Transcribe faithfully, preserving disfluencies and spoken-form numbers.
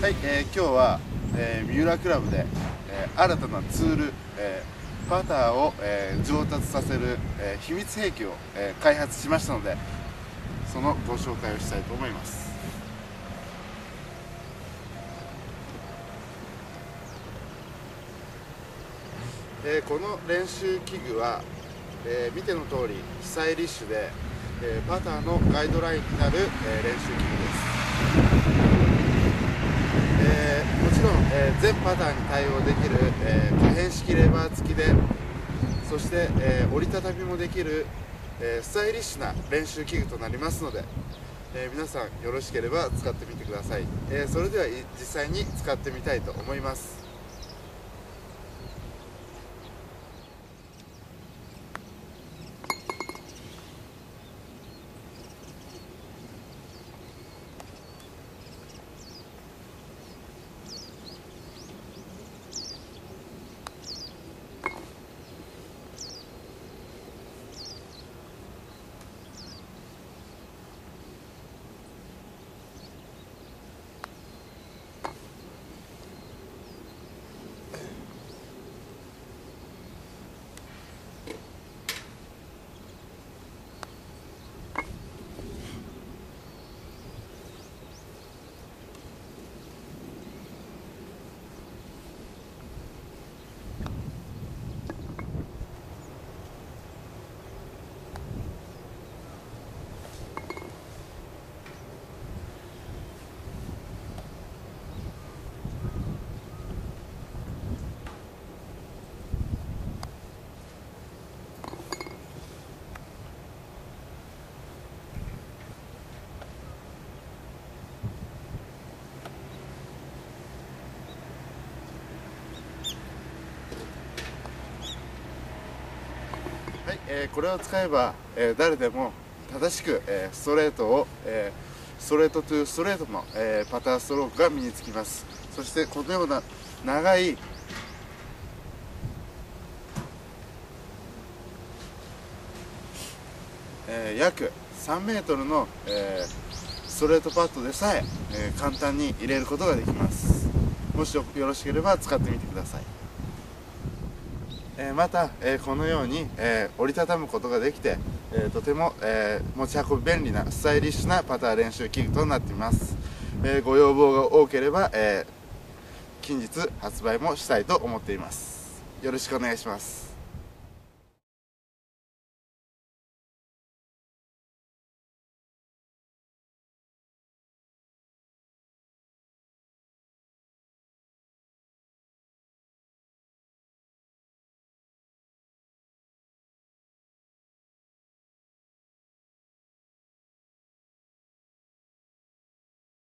はい、えー、今日は、えー、三浦クラブで、えー、新たなツール、えー、パターを、えー、上達させる、えー、秘密兵器を、えー、開発しましたので、そのご紹介をしたいと思います。えー、この練習器具は、えー、見ての通りスタイリッシュで、えー、パターのガイドラインになる、えー、練習器具です。えー、もちろん、えー、全パターに対応できる、えー、可変式レバー付きで、そして、えー、折りたたみもできる、えー、スタイリッシュな練習器具となりますので、えー、皆さんよろしければ使ってみてください。えー、それでは実際に使ってみたいと思います。はい、えー、これを使えば、えー、誰でも正しく、えー、ストレートを、えー、ストレートトゥーストレートの、えー、パターストロークが身につきます。そしてこのような長い、えー、約さんメートルの、えー、ストレートパッドでさええー、簡単に入れることができます。もしよろしければ使ってみてください。えー、また、えー、このように、えー、折りたたむことができて、えー、とても、えー、持ち運び便利なスタイリッシュなパター練習器具となっています。えー、ご要望が多ければ、えー、近日発売もしたいと思っています。よろしくお願いします。